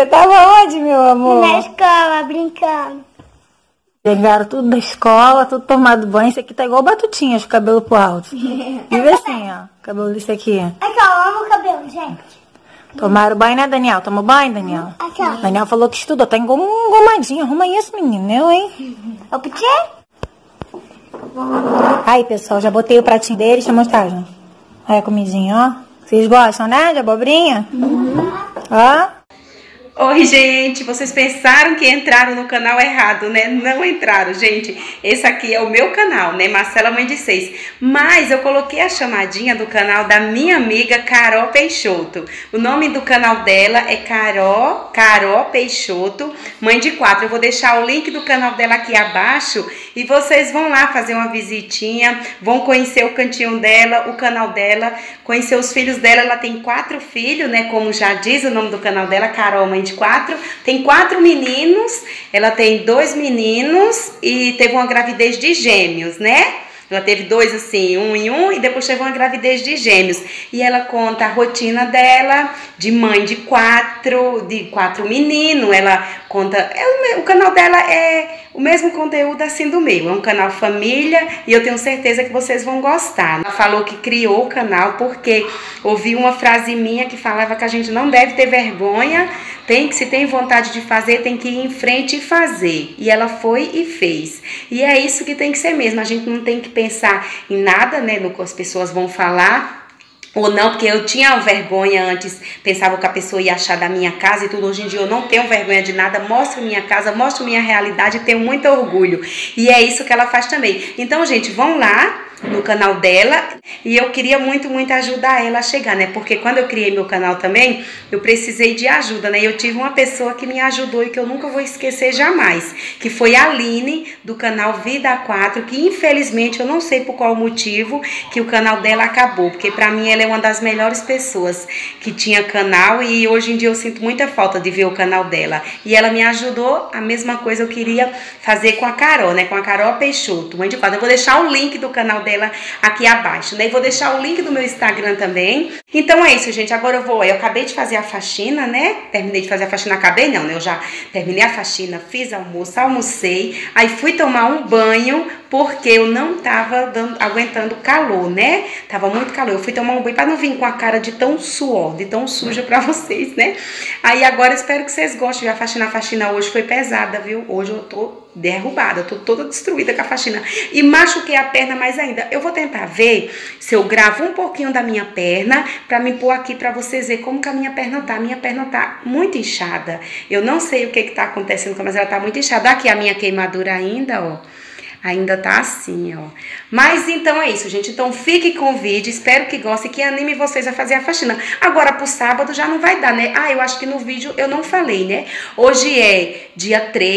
Você tava onde, meu amor? Na escola, brincando. Chegaram tudo da escola, tudo tomado banho. Esse aqui tá igual Batutinhas, cabelo pro alto. Vive assim, ó. Cabelo desse aqui. Aqui, ó, eu amo o cabelo, gente. Tomaram banho, né, Daniel? Tomou banho, Daniel? Aqui, ó. Daniel falou que estudou. Tá engomadinho. Arruma isso, menino. Eu, hein? Eu pedi? Aí, pessoal, já botei o pratinho dele. Deixa eu mostrar, gente. Aí a comidinha, ó. Vocês gostam, né, de abobrinha? Ó. Oi, gente, vocês pensaram que entraram no canal errado, né? Não entraram, gente. Esse aqui é o meu canal, né? Marcela Mãe de 6. Mas eu coloquei a chamadinha do canal da minha amiga Carol Peixoto. O nome do canal dela é Carol Peixoto, Mãe de 4. Eu vou deixar o link do canal dela aqui abaixo e vocês vão lá fazer uma visitinha, vão conhecer o cantinho dela, o canal dela, conhecer os filhos dela. Ela tem 4 filhos, né? Como já diz o nome do canal dela, Carol Mãe de 4, tem 4 meninos, ela tem 2 meninos e teve uma gravidez de gêmeos, né? Ela teve 2 assim, um em um, e depois teve uma gravidez de gêmeos. E ela conta a rotina dela, de mãe de 4 meninos. Ela conta, o canal dela é o mesmo conteúdo assim do meu. É um canal família e eu tenho certeza que vocês vão gostar. Ela falou que criou o canal porque ouvi uma frase minha que falava que a gente não deve ter vergonha, se tem vontade de fazer, tem que ir em frente e fazer. E ela foi e fez. E é isso que tem que ser mesmo. A gente não tem que pensar em nada, né, no que as pessoas vão falar ou não, porque eu tinha vergonha antes, pensava que a pessoa ia achar da minha casa e tudo. Hoje em dia eu não tenho vergonha de nada, mostro minha casa, mostro minha realidade e tenho muito orgulho. E é isso que ela faz também. Então, gente, vão lá no canal dela e eu queria muito ajudar ela a chegar, né? Porque quando eu criei meu canal também, eu precisei de ajuda, né? E eu tive uma pessoa que me ajudou e que eu nunca vou esquecer jamais, que foi a Aline, do canal Vida 4, que infelizmente eu não sei por qual motivo que o canal dela acabou, porque pra mim ela é uma das melhores pessoas que tinha canal e hoje em dia eu sinto muita falta de ver o canal dela. E ela me ajudou, a mesma coisa eu queria fazer com a Carol, né? Com a Carol Peixoto, Mãe de 4. Eu vou deixar o link do canal dela aqui abaixo, né? E vou deixar o link do meu Instagram também. Então é isso, gente. Agora eu acabei de fazer a faxina, né? Terminei de fazer a faxina, acabei não, né? Eu já terminei a faxina, fiz almoço, almocei, aí fui tomar um banho, porque eu não tava aguentando calor, né? Tava muito calor. Eu fui tomar um banho para não vir com a cara de tão suor, de tão suja pra vocês, né? Aí agora eu espero que vocês gostem. A faxina hoje foi pesada, viu? Hoje eu tô derrubada, tô toda destruída com a faxina. E machuquei a perna mais ainda. Eu vou tentar ver se eu gravo um pouquinho da minha perna pra me pôr aqui pra vocês verem como que a minha perna tá. A minha perna tá muito inchada. Eu não sei o que tá acontecendo, mas ela tá muito inchada. Aqui a minha queimadura ainda, ó. Ainda tá assim, ó. Mas então é isso, gente. Então fique com o vídeo. Espero que gostem, que anime vocês a fazer a faxina. Agora pro sábado já não vai dar, né? Ah, eu acho que no vídeo eu não falei, né? Hoje é dia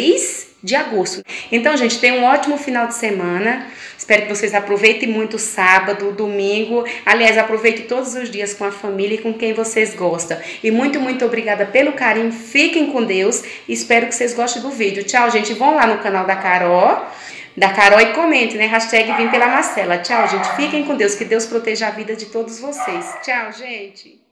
3 de agosto. Então, gente, tenham um ótimo final de semana. Espero que vocês aproveitem muito o sábado, domingo. Aliás, aproveitem todos os dias com a família e com quem vocês gostam. E muito obrigada pelo carinho. Fiquem com Deus. Espero que vocês gostem do vídeo. Tchau, gente. Vão lá no canal da Carol e comente, né? Hashtag Vim pela Marcela. Tchau, gente. Fiquem com Deus. Que Deus proteja a vida de todos vocês. Tchau, gente.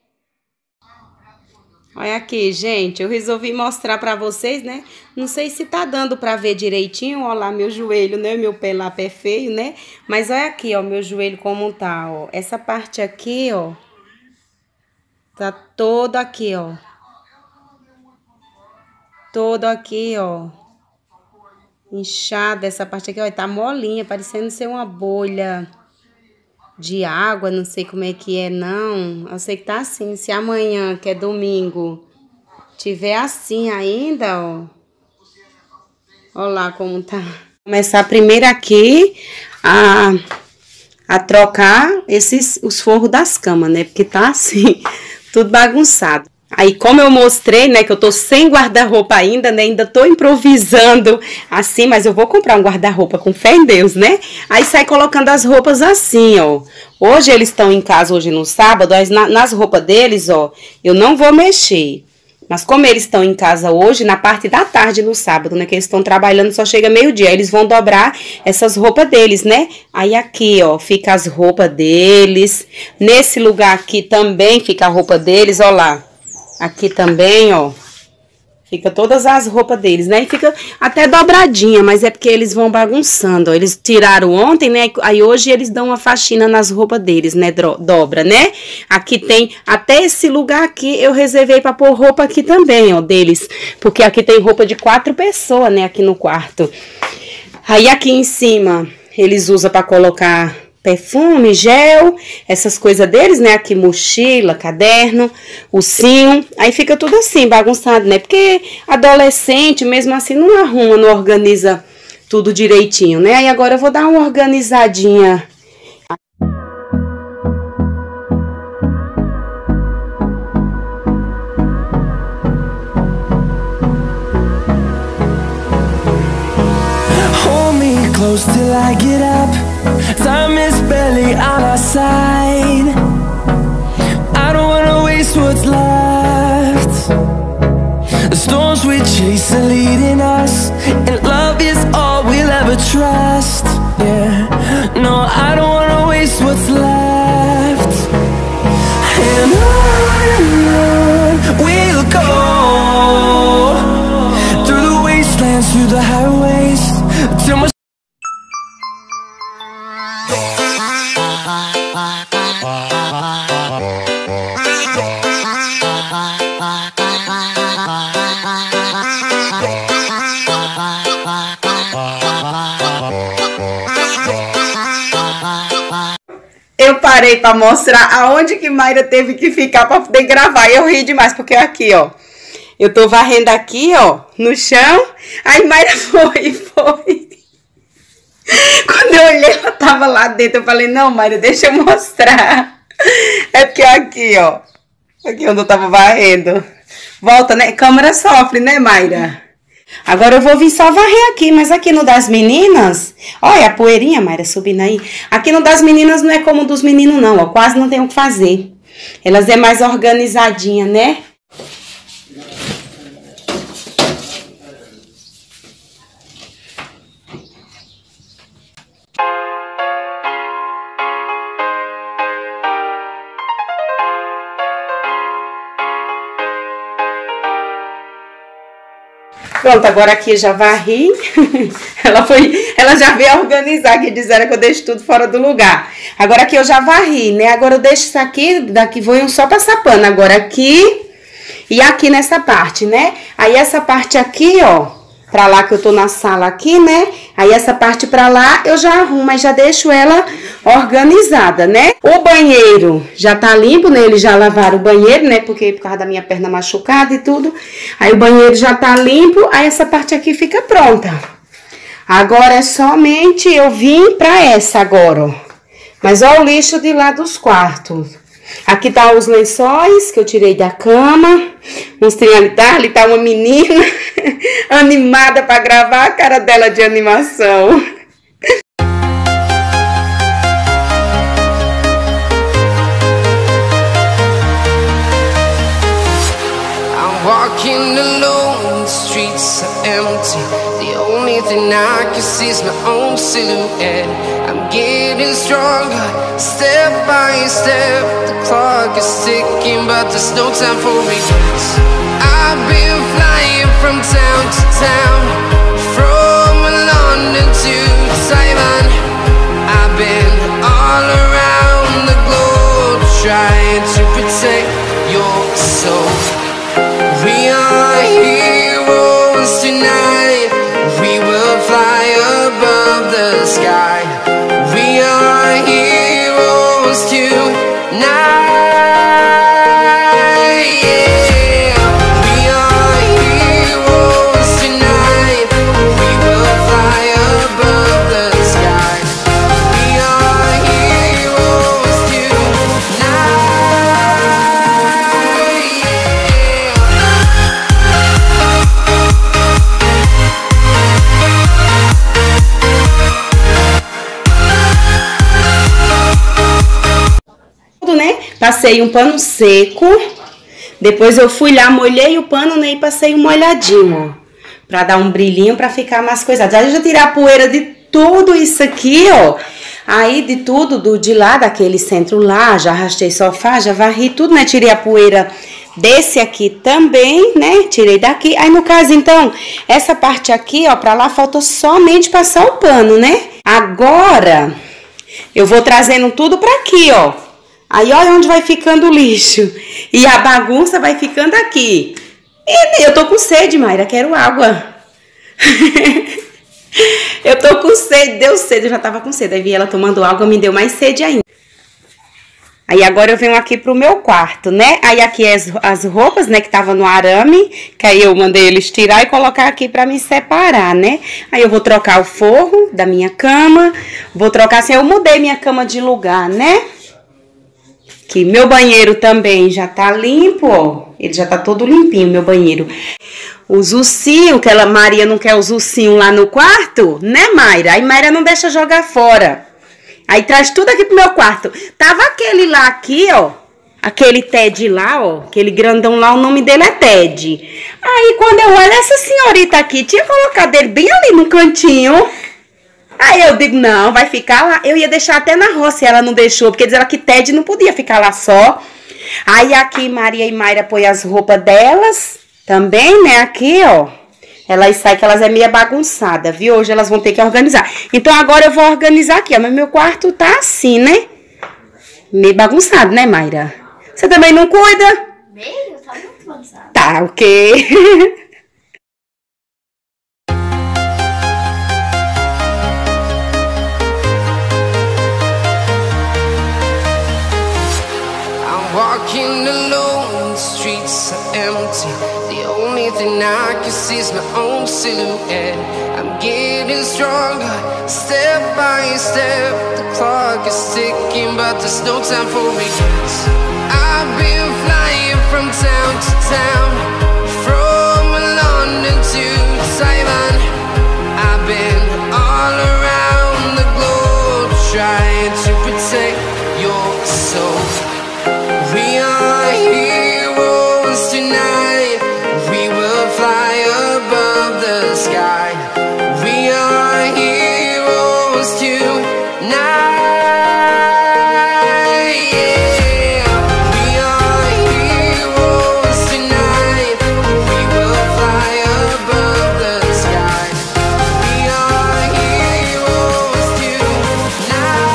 Olha aqui, gente. Eu resolvi mostrar pra vocês, né? Não sei se tá dando pra ver direitinho. Olha lá meu joelho, né? Meu pé lá, pé feio, né? Mas olha aqui, ó, meu joelho como tá, ó. Essa parte aqui, ó. Tá toda aqui, ó. Todo aqui, ó. Inchada essa parte aqui, ó, tá molinha, parecendo ser uma bolha de água, não sei como é que é, não. Eu sei que tá assim. Se amanhã, que é domingo, tiver assim ainda, ó. Olha lá como tá. Vou começar primeiro aqui a trocar os forros das camas, né? Porque tá assim, tudo bagunçado. Aí, como eu mostrei, né, que eu tô sem guarda-roupa ainda, né, ainda tô improvisando assim, mas eu vou comprar um guarda-roupa com fé em Deus, né? Aí sai colocando as roupas assim, ó. Hoje eles estão em casa, hoje no sábado, nas roupas deles, ó, eu não vou mexer. Mas como eles estão em casa hoje, na parte da tarde no sábado, né, que eles estão trabalhando, só chega meio-dia, aí eles vão dobrar essas roupas deles, né? Aí aqui, ó, fica as roupas deles. Nesse lugar aqui também fica a roupa deles, ó lá. Aqui também, ó, Fica todas as roupas deles, né? E fica até dobradinha, mas é porque eles vão bagunçando, ó. Eles tiraram ontem, né? Aí hoje eles dão uma faxina nas roupas deles, né? Dobra, né? Aqui tem, até esse lugar aqui, eu reservei pra pôr roupa aqui também, ó, deles. Porque aqui tem roupa de 4 pessoas, né? Aqui no quarto. Aí aqui em cima, eles usam pra colocar perfume, gel, essas coisas deles, né? Aqui mochila, caderno, ursinho. Aí fica tudo assim, bagunçado, né? Porque adolescente, mesmo assim, não arruma, não organiza tudo direitinho, né? Aí agora eu vou dar uma organizadinha. Hold me close till I get up. Time is barely on our side. I don't wanna waste what's left. The storms we chase are leading us, and love is all we'll ever trust. Yeah, no, I don't wanna waste what's left. And on we'll go, through the wastelands, through the highways, till my Eu parei pra mostrar aonde que Mayra teve que ficar pra poder gravar. E eu ri demais, porque aqui, ó. Eu tô varrendo aqui, ó, no chão. Aí Mayra foi. Quando eu olhei, ela tava lá dentro. Eu falei, não, Mayra, deixa eu mostrar. É porque aqui, ó. Aqui onde eu tava varrendo. Volta, né? Câmera sofre, né, Mayra? Agora eu vou vir só varrer aqui, mas aqui no das meninas, olha a poeirinha, Mayra, subindo aí. Aqui no das meninas não é como dos meninos não, ó, quase não tem o que fazer. Elas é mais organizadinha, né? Pronto, agora aqui já varri. Ela já veio organizar, que disseram que eu deixo tudo fora do lugar. Agora aqui eu já varri, né? Agora eu deixo isso aqui, daqui vou só passar pano. Agora aqui e aqui nessa parte, né? Aí essa parte aqui, ó, pra lá que eu tô na sala aqui, né? Aí essa parte pra lá eu já arrumo, mas já deixo ela organizada, né? O banheiro já tá limpo, né? Eles já lavaram o banheiro, né? Porque por causa da minha perna machucada e tudo. Aí o banheiro já tá limpo, aí essa parte aqui fica pronta. Agora é somente eu vim pra essa agora, ó. Mas ó o lixo de lá dos quartos. Aqui tá os lençóis que eu tirei da cama. Mostrei ali tá uma menina animada pra gravar a cara dela de animação. I'm walking alone, the streets are empty. The only thing I can see is my own silhouette. I'm getting stronger, step by step. The clock is ticking, but there's no time for regrets. I've been flying from town to town, from London to Taiwan. I've been all around the globe, trying to protect your soul. We are heroes tonight. We will fly above the sky. We are heroes tonight. Yeah. We are heroes tonight. We will fly above the sky. We are heroes tonight. Né? Passei um pano seco, depois eu fui lá, molhei o pano, né, e passei um molhadinho, ó, pra dar um brilhinho, pra ficar mais coisado. Aí eu já tirei a poeira de tudo isso aqui, ó, aí de tudo, de lá, daquele centro lá, já arrastei sofá, já varri tudo, né, tirei a poeira Desse aqui também, né? Tirei daqui. Aí, no caso, então, essa parte aqui, ó, pra lá, faltou somente passar o pano, né? Agora, eu vou trazendo tudo pra aqui, ó. Aí, olha onde vai ficando o lixo. E a bagunça vai ficando aqui. E eu tô com sede, Mayra, quero água. Eu tô com sede, deu sede, eu já tava com sede. Aí vi ela tomando água, me deu mais sede ainda. Aí agora eu venho aqui pro meu quarto, né? Aí aqui as roupas, né, que tava no arame, que aí eu mandei eles tirar e colocar aqui pra me separar, né? Aí eu vou trocar o forro da minha cama, vou trocar assim, eu mudei minha cama de lugar, né? Que meu banheiro também já tá limpo, ó. Ele já tá todo limpinho, meu banheiro. Os ursinhos, que ela, Maria não quer os ursinhos lá no quarto, né, Mayra? Aí Mayra não deixa jogar fora. Aí traz tudo aqui pro meu quarto. Tava aquele lá aqui, ó. Aquele Ted lá, ó. Aquele grandão lá, o nome dele é Ted. Aí quando eu olho essa senhorita aqui, tinha colocado ele bem ali no cantinho. Aí eu digo, não, vai ficar lá. Eu ia deixar até na roça e ela não deixou, porque diz ela que Ted não podia ficar lá só. Aí aqui Maria e Mayra põem as roupas delas também, né? Aqui, ó. Elas saem que elas é meio bagunçada, viu? Hoje elas vão ter que organizar. Então agora eu vou organizar aqui, ó. Mas meu quarto tá assim, né? Meio bagunçado, né, Mayra? Você também não cuida? Meio? Tá muito bagunçado. Tá, ok. Walking alone, the streets are empty. The only thing I can see is my own silhouette. I'm getting stronger, step by step. The clock is ticking, but there's no time for me. I've been flying from town to town, from London to Taiwan. I've been all around the globe, trying to protect your soul. We are heroes tonight. We will fly above the sky. We are heroes tonight. Yeah. We are heroes tonight. We will fly above the sky. We are heroes tonight.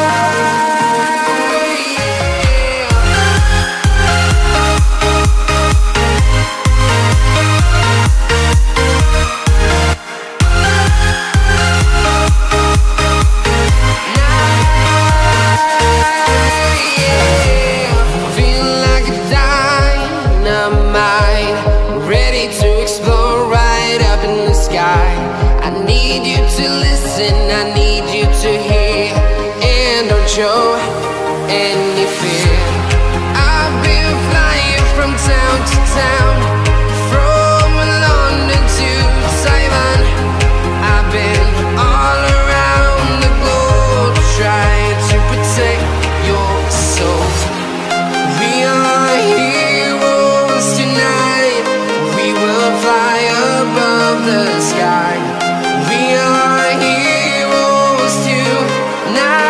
Show any fear. I've been flying from town to town, from London to Taiwan. I've been all around the globe, trying to protect your soul. We are heroes tonight. We will fly above the sky. We are heroes tonight.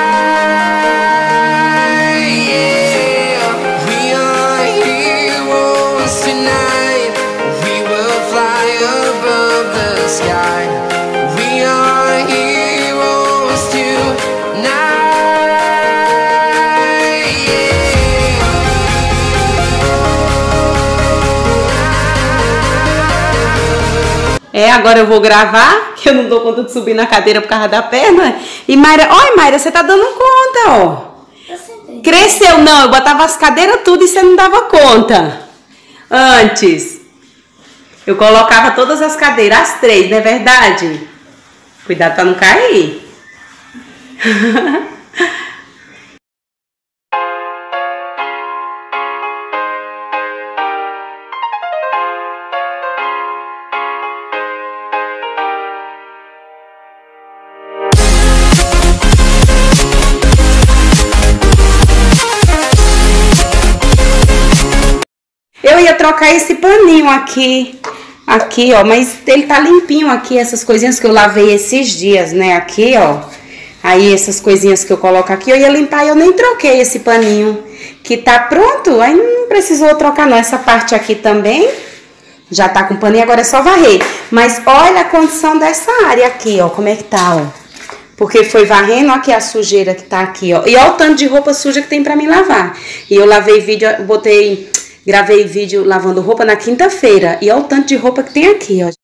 É, agora eu vou gravar, que eu não dou conta de subir na cadeira por causa da perna. E Mayra, olha Mayra, você tá dando conta, ó. Cresceu, não, eu botava as cadeiras tudo e você não dava conta. Antes, eu colocava todas as cadeiras, as 3, não é verdade? Cuidado pra não cair. Eu ia trocar esse paninho aqui, ó, mas ele tá limpinho aqui, essas coisinhas que eu lavei esses dias, né, aqui, ó. Aí essas coisinhas que eu coloco aqui, eu ia limpar e eu nem troquei esse paninho, que tá pronto, aí precisou trocar não. Essa parte aqui também já tá com paninho, agora é só varrer. Mas olha a condição dessa área aqui, ó, como é que tá, ó. Porque foi varrendo, ó, aqui a sujeira que tá aqui, ó. E olha o tanto de roupa suja que tem pra mim lavar. E eu lavei vídeo, gravei vídeo lavando roupa na quinta-feira. E olha o tanto de roupa que tem aqui, ó.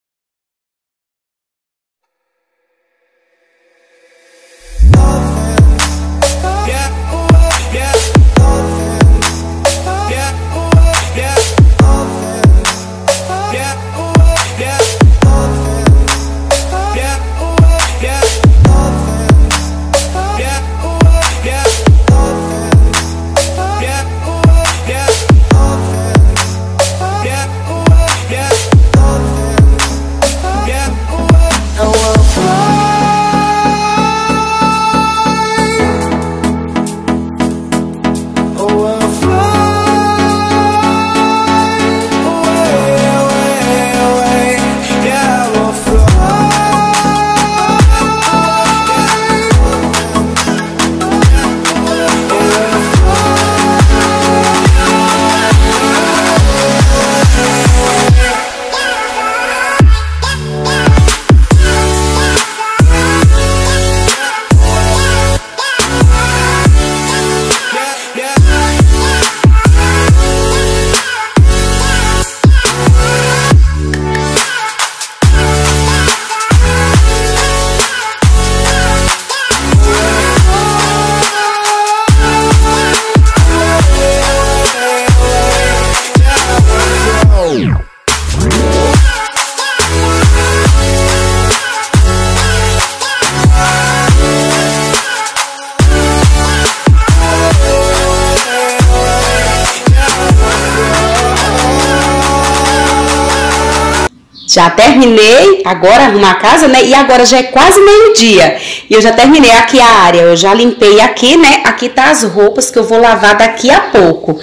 Já terminei agora arrumar a casa, né? E agora já é quase meio-dia. E eu já terminei aqui a área. Eu já limpei aqui, né? Aqui tá as roupas que eu vou lavar daqui a pouco.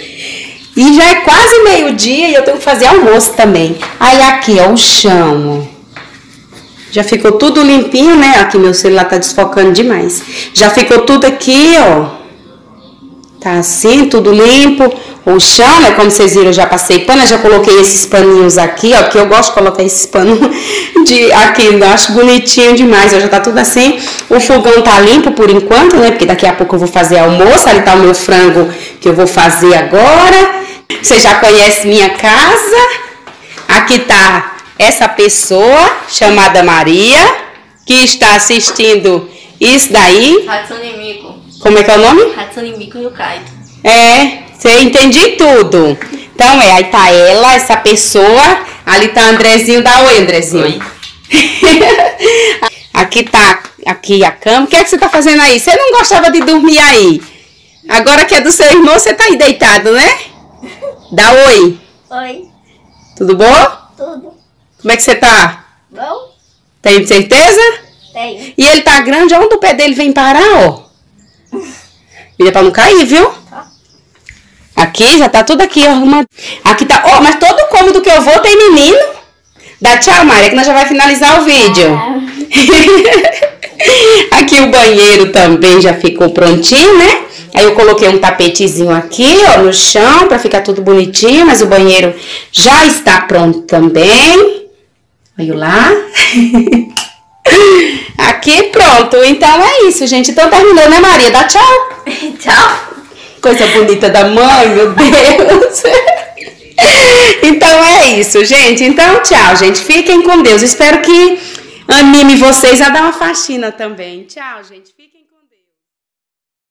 E já é quase meio-dia e eu tenho que fazer almoço também. Aí aqui, ó, o chão. Já ficou tudo limpinho, né? Aqui meu celular tá desfocando demais. Já ficou tudo aqui, ó. Tá assim, tudo limpo. O chão, né, como vocês viram, eu já passei pano, eu já coloquei esses paninhos aqui, ó, que eu gosto de colocar esses panos aqui, eu acho bonitinho demais, ó, já tá tudo assim. O fogão tá limpo por enquanto, né, porque daqui a pouco eu vou fazer almoço, ali tá o meu frango que eu vou fazer agora. Você já conhece minha casa. Aqui tá essa pessoa chamada Maria, que está assistindo isso daí. Hatsune Miku. Como é que é o nome? Hatsune Miku e o Kaito. Você entendi tudo. Então aí tá ela, essa pessoa. Ali tá Andrezinho, dá oi, Andrezinho. Oi. Aqui tá a cama. O que é que você tá fazendo aí? Você não gostava de dormir aí? Agora que é do seu irmão, você tá aí deitado, né? Dá oi. Oi. Tudo bom? Tudo. Como é que você tá? Bom? Tem certeza? Tem. E ele tá grande, onde o pé dele vem parar, ó. Cuida pra não cair, viu? Tá. Aqui, já tá tudo aqui arrumado. Aqui tá, ó, mas todo cômodo que eu vou tem menino. Dá tchau, Maria, que nós já vai finalizar o vídeo. Aqui o banheiro também já ficou prontinho, né? Aí eu coloquei um tapetezinho aqui, ó, no chão, pra ficar tudo bonitinho. Mas o banheiro já está pronto também. Olha lá. Aqui pronto, então é isso, gente. Então terminou, né, Maria? Dá tchau. Tchau. Coisa bonita da mãe, meu Deus. Então é isso, gente. Então tchau, gente. Fiquem com Deus. Espero que anime vocês a dar uma faxina também. Tchau, gente. Fiquem